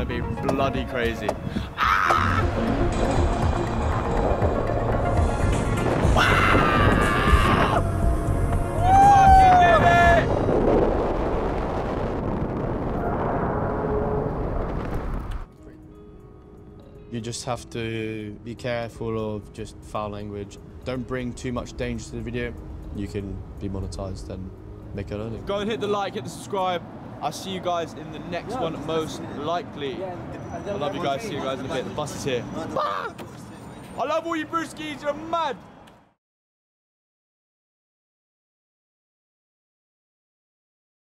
be bloody crazy. You just have to be careful of just foul language. Don't bring too much danger to the video. You can be monetized and make a living. Go and hit the like, hit the subscribe. I'll see you guys in the next one, most likely. I love you guys. See you guys in a bit. The bus is here. I love all you brewskis. You're mad.